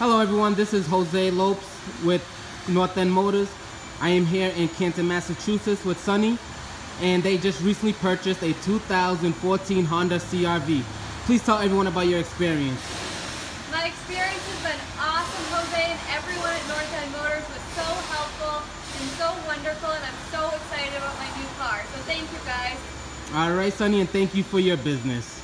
Hello everyone, this is Jose Lopes with North End Motors. I am here in Canton, Massachusetts with Sunny, and they just recently purchased a 2014 Honda CR-V. Please tell everyone about your experience. My experience has been awesome, Jose, and everyone at North End Motors was so helpful and so wonderful, and I'm so excited about my new car. So thank you guys. Alright Sunny, and thank you for your business.